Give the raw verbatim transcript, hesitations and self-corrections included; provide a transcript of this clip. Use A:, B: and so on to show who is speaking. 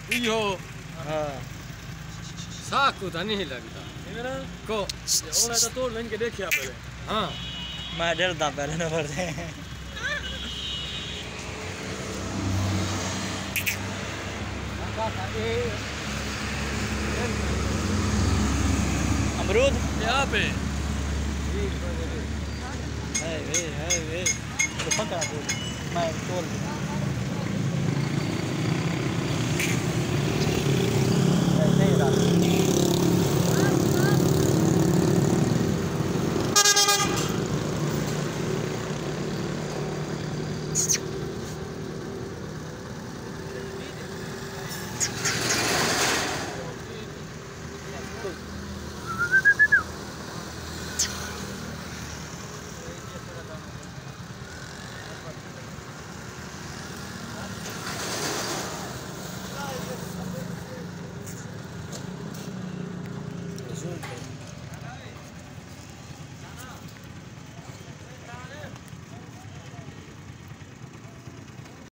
A: यो
B: हां
A: साकू तो नहीं लगता
C: मेरा
A: को
C: ओला तो तोड़ लेंगे देखिए पहले
A: हाँ
B: मैं डरदा पहले नंबर से अमरूद
C: यहाँ पे
B: है वे है वे तो पकड़ा तो मैं तोड़